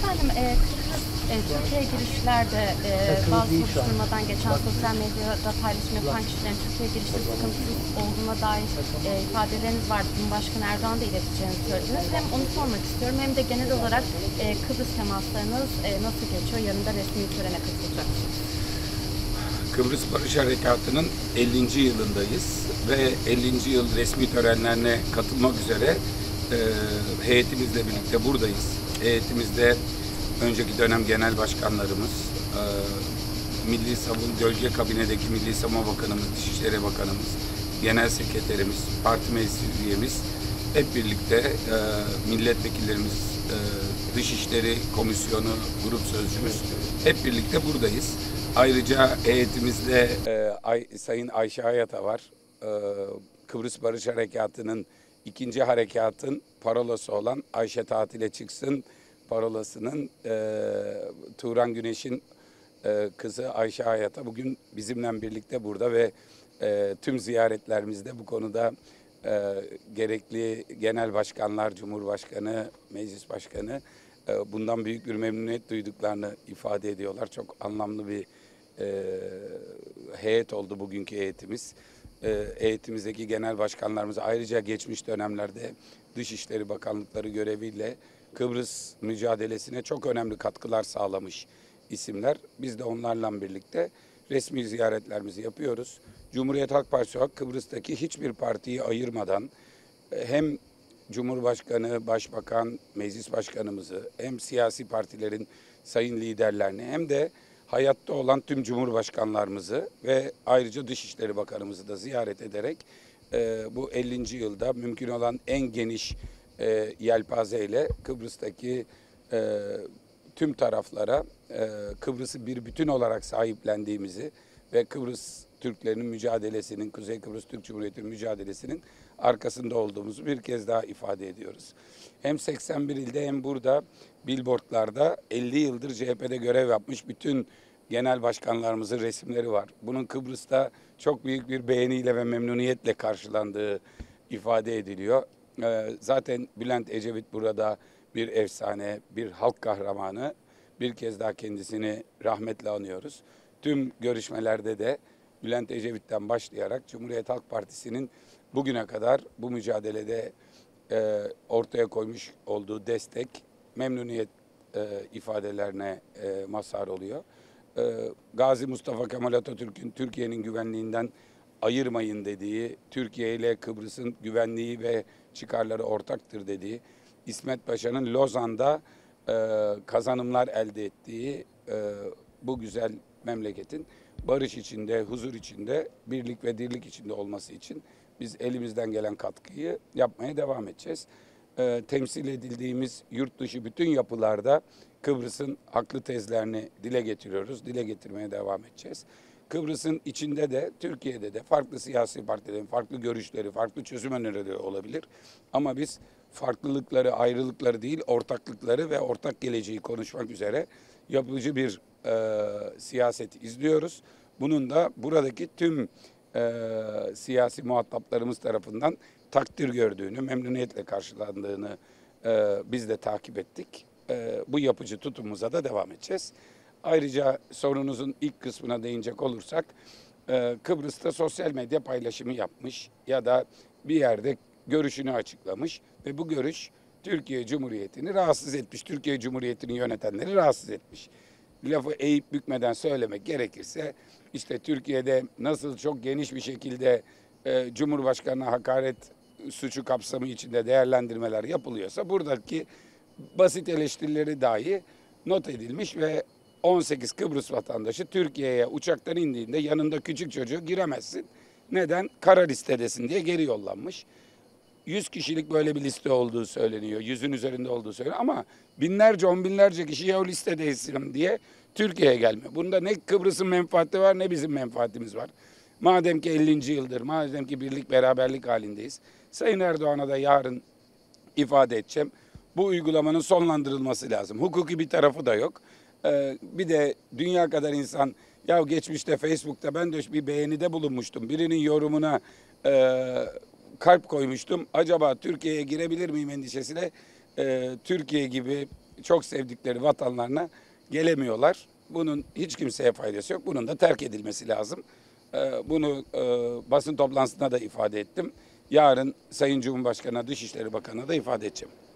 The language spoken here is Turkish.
Efendim, Türkiye'ye girişlerde bazı soruşturmadan geçen sosyal medyada paylaşım yapan kişilerin Türkiye'ye girişte sıkıntısız olduğuna dair ifadeleriniz vardı. Cumhurbaşkanı Erdoğan da ileteceğini söylediniz. Hem onu sormak istiyorum hem de genel olarak Kıbrıs temaslarınız nasıl geçiyor? Yarın da resmi törene katılacak mısınız? Kıbrıs Barış Harekatı'nın 50. yılındayız ve 50. yıl resmi törenlerine katılmak üzere heyetimizle birlikte buradayız. Heyetimizde önceki dönem genel başkanlarımız, Milli Savunma Gölge Kabine'deki Milli Savunma Bakanımız, Dışişleri Bakanımız, Genel Sekreterimiz, parti meclis üyemiz, hep birlikte milletvekillerimiz, Dışişleri Komisyonu, grup sözcümüz, hep birlikte buradayız. Ayrıca heyetimizde Sayın Ayşe Hayata var. Kıbrıs Barış Harekatı'nın ikinci harekatın parolası olan Ayşe tatile çıksın parolasının Turan Güneş'in kızı Ayşe Hayata bugün bizimle birlikte burada ve tüm ziyaretlerimizde bu konuda gerekli genel başkanlar, Cumhurbaşkanı, Meclis Başkanı bundan büyük bir memnuniyet duyduklarını ifade ediyorlar. Çok anlamlı bir heyet oldu bugünkü heyetimiz. Heyetimizdeki genel başkanlarımız ayrıca geçmiş dönemlerde Dışişleri Bakanlıkları göreviyle Kıbrıs mücadelesine çok önemli katkılar sağlamış isimler. Biz de onlarla birlikte resmi ziyaretlerimizi yapıyoruz. Cumhuriyet Halk Partisi olarak Kıbrıs'taki hiçbir partiyi ayırmadan hem Cumhurbaşkanı, Başbakan, Meclis Başkanımızı hem siyasi partilerin sayın liderlerini hem de hayatta olan tüm cumhurbaşkanlarımızı ve ayrıca Dışişleri Bakanımızı da ziyaret ederek bu 50. yılda mümkün olan en geniş yelpazeyle Kıbrıs'taki tüm taraflara Kıbrıs'ı bir bütün olarak sahiplendiğimizi ve Kıbrıs Türklerinin mücadelesinin, Kuzey Kıbrıs Türk Cumhuriyeti'nin mücadelesinin arkasında olduğumuzu bir kez daha ifade ediyoruz. Hem 81 ilde hem burada billboardlarda 50 yıldır CHP'de görev yapmış bütün genel başkanlarımızın resimleri var. Bunun Kıbrıs'ta çok büyük bir beğeniyle ve memnuniyetle karşılandığı ifade ediliyor. Zaten Bülent Ecevit burada bir efsane, bir halk kahramanı. Bir kez daha kendisini rahmetle anıyoruz. Tüm görüşmelerde de Bülent Ecevit'ten başlayarak Cumhuriyet Halk Partisi'nin bugüne kadar bu mücadelede ortaya koymuş olduğu destek, memnuniyet ifadelerine mazhar oluyor. Gazi Mustafa Kemal Atatürk'ün Türkiye'nin güvenliğinden ayırmayın dediği, Türkiye ile Kıbrıs'ın güvenliği ve çıkarları ortaktır dediği, İsmet Paşa'nın Lozan'da kazanımlar elde ettiği bu güzel memleketin barış içinde, huzur içinde, birlik ve dirlik içinde olması için biz elimizden gelen katkıyı yapmaya devam edeceğiz. Temsil edildiğimiz yurt dışı bütün yapılarda Kıbrıs'ın haklı tezlerini dile getiriyoruz, dile getirmeye devam edeceğiz. Kıbrıs'ın içinde de, Türkiye'de de farklı siyasi partilerin farklı görüşleri, farklı çözüm önerileri olabilir. Ama biz farklılıkları, ayrılıkları değil, ortaklıkları ve ortak geleceği konuşmak üzere yapıcı bir siyaset izliyoruz. Bunun da buradaki tüm siyasi muhataplarımız tarafından takdir gördüğünü, memnuniyetle karşılandığını biz de takip ettik. Bu yapıcı tutumumuza da devam edeceğiz. Ayrıca sorunuzun ilk kısmına değinecek olursak, Kıbrıs'ta sosyal medya paylaşımı yapmış ya da bir yerde görüşünü açıklamış ve bu görüş Türkiye Cumhuriyeti'ni rahatsız etmiş. Türkiye Cumhuriyeti'ni yönetenleri rahatsız etmiş. Lafı eğip bükmeden söylemek gerekirse işte Türkiye'de nasıl çok geniş bir şekilde Cumhurbaşkanı'na hakaret suçu kapsamı içinde değerlendirmeler yapılıyorsa buradaki basit eleştirileri dahi not edilmiş ve 18 Kıbrıs vatandaşı Türkiye'ye uçaktan indiğinde yanında küçük çocuğu giremezsin. Neden? Kara listedesin diye geri yollanmış. 100 kişilik böyle bir liste olduğu söyleniyor. 100'ün üzerinde olduğu söyleniyor ama binlerce, on binlerce kişi ya o listedeysin diye Türkiye'ye gelmiyor. Bunda ne Kıbrıs'ın menfaati var ne bizim menfaatimiz var. Madem ki 50. yıldır, madem ki birlik beraberlik halindeyiz. Sayın Erdoğan'a da yarın ifade edeceğim. Bu uygulamanın sonlandırılması lazım. Hukuki bir tarafı da yok. Bir de dünya kadar insan ya geçmişte Facebook'ta ben de bir beğenide bulunmuştum. Birinin yorumuna kalp koymuştum. Acaba Türkiye'ye girebilir miyim endişesiyle Türkiye gibi çok sevdikleri vatanlarına gelemiyorlar. Bunun hiç kimseye faydası yok. Bunun da terk edilmesi lazım. Bunu basın toplantısında da ifade ettim. Yarın Sayın Cumhurbaşkanı'na, Dışişleri Bakanı'na da ifade edeceğim.